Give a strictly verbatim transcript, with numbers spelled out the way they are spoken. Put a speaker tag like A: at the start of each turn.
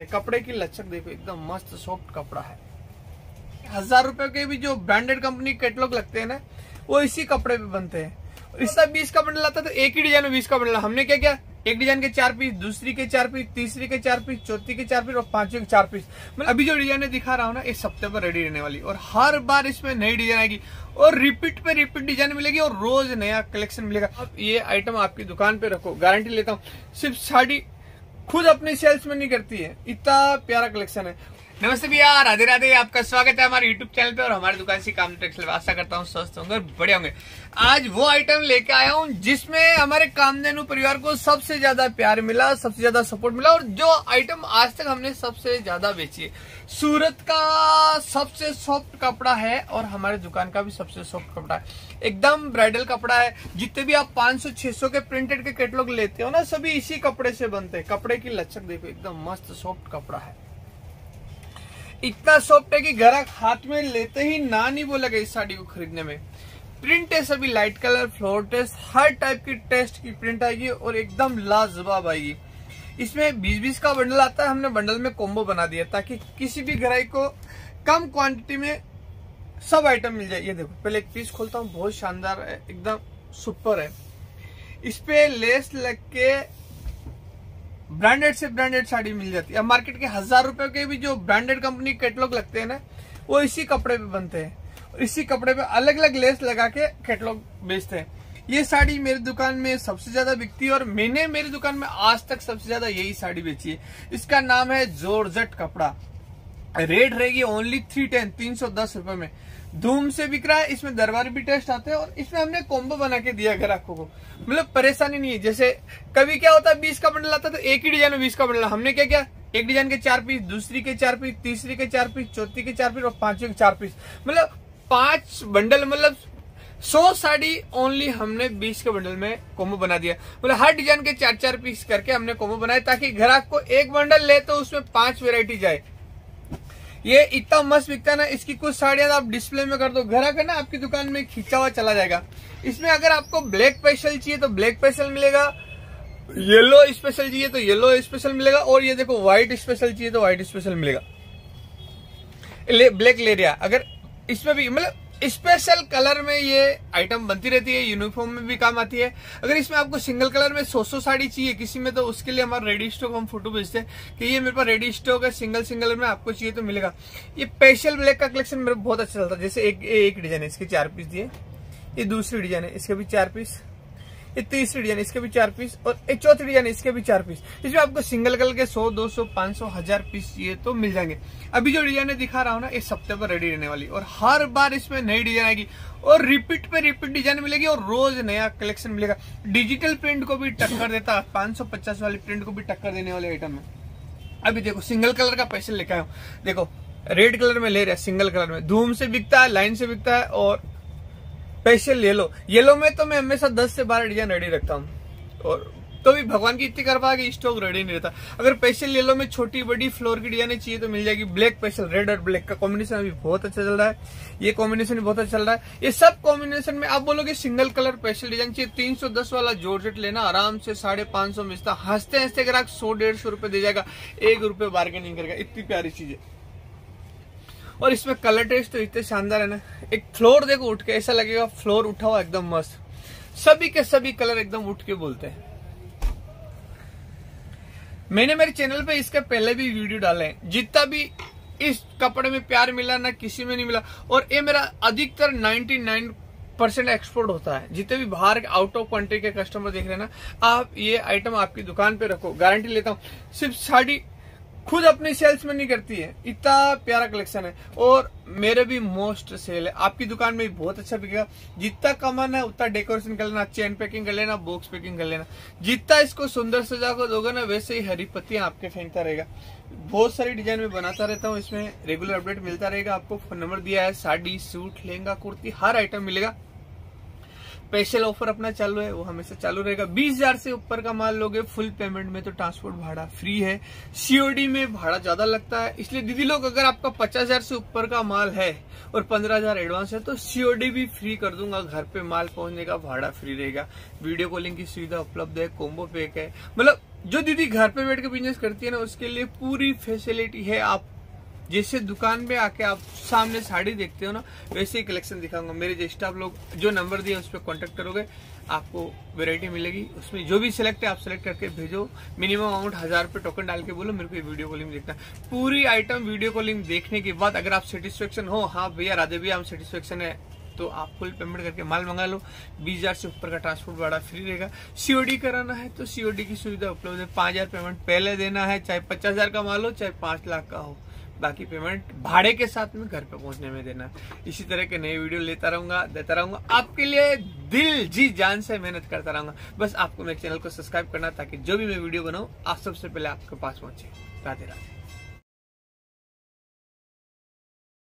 A: कपड़े की लचक देखो, एकदम मस्त सॉफ्ट कपड़ा है। हजार रुपए के भी जो ब्रांडेड कंपनी कैटलॉग लगते हैं ना, वो इसी कपड़े पे बनते हैं। इसका बीस का बंडल आता है, तो एक ही डिजाइन में बीस का बंडल। हमने क्या किया, एक डिजाइन के चार पीस, दूसरी के चार पीस, तीसरी के चार पीस, चौथी के चार पीस और पांचवी के चार पीस। मतलब अभी जो डिजाइन दिखा रहा हूँ ना, इस हफ्ते पर रेडी रहने वाली, और हर बार इसमें नई डिजाइन आएगी और रिपीट पे रिपीट डिजाइन मिलेगी और रोज नया कलेक्शन मिलेगा। अब ये आइटम आपकी दुकान पे रखो, गारंटी लेता हूँ। सिर्फ साड़ी खुद अपने सेल्स में नहीं करती है, इतना प्यारा कलेक्शन है। नमस्ते भैया, राधे राधे, आपका स्वागत है हमारे यूट्यूब चैनल पे और हमारी दुकान से काम टेक्सटाइल। आशा करता हूँ स्वस्थ होंगे और बड़े होंगे। आज वो आइटम लेके आया हूँ जिसमें हमारे कामधेनु परिवार को सबसे ज्यादा प्यार मिला, सबसे ज्यादा सपोर्ट मिला, और जो आइटम आज तक हमने सबसे ज्यादा बेची है। सूरत का सबसे सॉफ्ट कपड़ा है और हमारे दुकान का भी सबसे सॉफ्ट कपड़ा है। एकदम ब्राइडल कपड़ा है। जितने भी आप पाँच सौ छह सौ के प्रिंटेड के कैटलॉग लेते हो ना, सभी इसी कपड़े से बनते हैं। कपड़े की लचक देखो, एकदम मस्त सॉफ्ट कपड़ा है। इतना सॉफ्ट है कि ग्राहक हाथ में लेते ही ना नहीं बोलेगा इस साड़ी को खरीदने में। प्रिंट है सभी लाइट कलर, फ्लोर टेस्ट, हर टाइप की टेस्ट की प्रिंट आएगी और एकदम लाजवाब आएगी। इसमें बीस बीस का बंडल आता है। हमने बंडल में कॉम्बो बना दिया ताकि किसी भी ग्राहक को कम क्वांटिटी में सब आइटम मिल जाए। ये देखो, पहले एक पीस खोलता हूँ, बहुत शानदार है, एकदम सुपर है। इस पे लेस लग के ब्रांडेड से ब्रांडेड साड़ी मिल जाती है। अब मार्केट के हजार रुपए के भी जो ब्रांडेड कंपनी कैटलॉग लगते हैं ना, वो इसी कपड़े पे बनते हैं और इसी कपड़े पे अलग अलग लेस लगा के कैटलॉग बेचते हैं। ये साड़ी मेरी दुकान में सबसे ज्यादा बिकती है और मैंने मेरी दुकान में आज तक सबसे ज्यादा यही साड़ी बेची है। इसका नाम है जॉर्जेट कपड़ा। रेट रहेगी ओनली थ्री टेन तीन सौ दस रुपए में। धूम से बिक रहा है। इसमें दरबार भी टेस्ट आते हैं और इसमें हमने कॉम्बो बना के दिया ग्राहकों को। मतलब परेशानी नहीं है। जैसे कभी क्या होता है, बीस का बंडल आता है, तो एक ही डिजाइन में बीस का बंडल। हमने क्या किया, एक डिजाइन के चार पीस, दूसरी के चार पीस, तीसरी के चार पीस, चौथी के चार पीस और पांचवी के चार पीस। मतलब पांच बंडल, मतलब सौ साड़ी ओनली हमने बीस के बंडल में कॉम्बो बना दिया। मतलब हर डिजाइन के चार चार पीस करके हमने कॉम्बो बनाया ताकि ग्राहक को एक बंडल ले तो उसमें पांच वेरायटी जाए। ये इतना मस्त बिकता है ना, इसकी कुछ साड़ियां आप डिस्प्ले में कर दो, ग्राहक है ना आपकी दुकान में खींचा हुआ चला जाएगा। इसमें अगर आपको ब्लैक स्पेशल चाहिए तो ब्लैक स्पेशल मिलेगा, येलो स्पेशल चाहिए तो येलो स्पेशल मिलेगा, और ये देखो व्हाइट स्पेशल चाहिए तो व्हाइट स्पेशल मिलेगा। ले, ब्लैक लेरिया अगर इसमें भी, मतलब स्पेशल कलर में ये आइटम बनती रहती है। यूनिफॉर्म में भी काम आती है। अगर इसमें आपको सिंगल कलर में सौ सौ साड़ी चाहिए किसी में, तो उसके लिए हमारा रेडी स्टॉक हम फोटो भेजते हैं कि ये मेरे पास रेडी स्टॉक है, सिंगल सिंगल में आपको चाहिए तो मिलेगा। ये स्पेशल ब्लैक का कलेक्शन मेरे बहुत अच्छा चलता है। जैसे एक एक डिजाइन है, इसके चार पीस दिए, ये दूसरी डिजाइन है, इसके भी चार पीस, ये तीसरी डिजाइन, इसके भी चार पीस, और एक चौथी डिजाइन, इसके भी चार पीस। इसमें आपको सिंगल कलर के सौ दो सौ पांच सौ हजार पीस चाहिए तो मिल जाएंगे। अभी जो डिजाइन दिखा रहा हूँ ना, इस हफ्ते पर रेडी रहने वाली, और हर बार इसमें नई डिजाइन आएगी और रिपीट पे रिपीट डिजाइन मिलेगी और रोज नया कलेक्शन मिलेगा। डिजिटल प्रिंट को भी टक्कर देता है, पांच सौ पचास वाली प्रिंट को भी टक्कर देने वाले आइटम है। अभी देखो, सिंगल कलर का पैसे लेके आया हूँ। देखो, रेड कलर में ले रहे हैं, सिंगल कलर में, धूम से बिकता है, लाइन से बिकता है, और स्पेशल येलो येलो में तो मैं हमेशा दस से बारह डिजाइन रेडी रखता हूँ, और तो भी भगवान की इतनी कृपा कि स्टॉक रेडी नहीं रहता। अगर स्पेशल येलो में छोटी बड़ी फ्लोर की डिजाइन चाहिए तो मिल जाएगी। ब्लैक स्पेशल, रेड और ब्लैक का कॉम्बिनेशन अभी बहुत अच्छा चल रहा है। ये कॉम्बिनेशन भी बहुत अच्छा चल रहा है। ये सब कॉम्बिनेशन में आप बोलोगे सिंगल कलर स्पेशल डिजाइन चाहिए, तीन सौ दस वाला जॉर्जेट लेना, आराम से साढ़े पांच सौ मिलता। हंसते हंसते ग्राहक सौ डेढ़ सौ रुपए दे जाएगा, एक रुपए बार्गेनिंग करेगा। इतनी प्यारी चीज है। और इसमें कलर टेस्ट तो इतने शानदार है ना। एक फ्लोर देखो उठ के, ऐसा लगेगा फ्लोर उठा हुआ एकदम मस्त। सभी के सभी कलर एकदम उठ के बोलते हैं। मैंने मेरे चैनल पे इसके पहले भी वीडियो डाले हैं। जितना भी इस कपड़े में प्यार मिला ना, किसी में नहीं मिला। और ये मेरा अधिकतर निन्यानवे परसेंट एक्सपोर्ट होता है। जितने भी बाहर आउट ऑफ कंट्री के कस्टमर देख रहे हैं ना, आप ये आइटम आपकी दुकान पे रखो, गारंटी लेता हूँ। सिर्फ साड़ी खुद अपनी सेल्स में नहीं करती है, इतना प्यारा कलेक्शन है। और मेरे भी मोस्ट सेल है। आपकी दुकान में भी बहुत अच्छा बिकेगा। जितना कमाना है उतना डेकोरेशन कर लेना, चेन पैकिंग कर लेना, बॉक्स पैकिंग कर लेना। जितना इसको सुंदर सजा कर दोगे ना, वैसे ही हरी पत्तियां आपके फेंकता रहेगा। बहुत सारी डिजाइन में बनाता रहता हूँ। इसमें रेगुलर अपडेट मिलता रहेगा। आपको फोन नंबर दिया है, साड़ी, सूट, लहंगा, कुर्ती, हर आइटम मिलेगा। स्पेशल ऑफर अपना चालू है, वो हमेशा चालू रहेगा। बीस हजार से ऊपर का माल लोगे फुल पेमेंट में तो ट्रांसपोर्ट भाड़ा फ्री है। सीओडी में भाड़ा ज्यादा लगता है, इसलिए दीदी लोग अगर आपका पचास हजार से ऊपर का माल है और पंद्रह हजार एडवांस है तो सीओडी भी फ्री कर दूंगा। घर पे माल पहुंचने का भाड़ा फ्री रहेगा। वीडियो कॉलिंग की सुविधा उपलब्ध है, कॉम्बो पैक है। मतलब जो दीदी घर पे बैठ के बिजनेस करती है ना, उसके लिए पूरी फैसिलिटी है। आप जैसे दुकान पे आके आप सामने साड़ी देखते हो ना, वैसे ही कलेक्शन दिखाऊंगा। मेरे जो स्टाफ लोग जो नंबर दिए उस पर कॉन्टेक्ट करोगे, आपको वैरायटी मिलेगी। उसमें जो भी सिलेक्ट है आप सिलेक्ट करके भेजो। मिनिमम अमाउंट हजार रुपए टोकन डाल के बोलो मेरे को ये वीडियो कॉलिंग देखना। पूरी आइटम वीडियो कॉलिंग देखने के बाद अगर आप सेटिस्फेक्शन हो, हाँ भैया राधे भैया हम सेटिस्फेक्शन है, तो आप फुल पेमेंट करके माल मंगा लो। बीस हजार से ऊपर का ट्रांसपोर्ट भाड़ा फ्री रहेगा। सीओडी कराना है तो सीओडी की सुविधा उपलब्ध है। पांच हजार पेमेंट पहले देना है, चाहे पचास हजार का माल हो चाहे पांच लाख का हो। बाकी पेमेंट भाड़े के साथ में घर पे पहुंचने में देना। इसी तरह के नए वीडियो लेता रहूंगा, देता रहूंगा आपके लिए। दिल जी जान से मेहनत करता रहूंगा। बस आपको मेरे चैनल को सब्सक्राइब करना, ताकि जो भी मैं वीडियो बनाऊं आप सबसे पहले आपके पास पहुंचे। राधे राधे।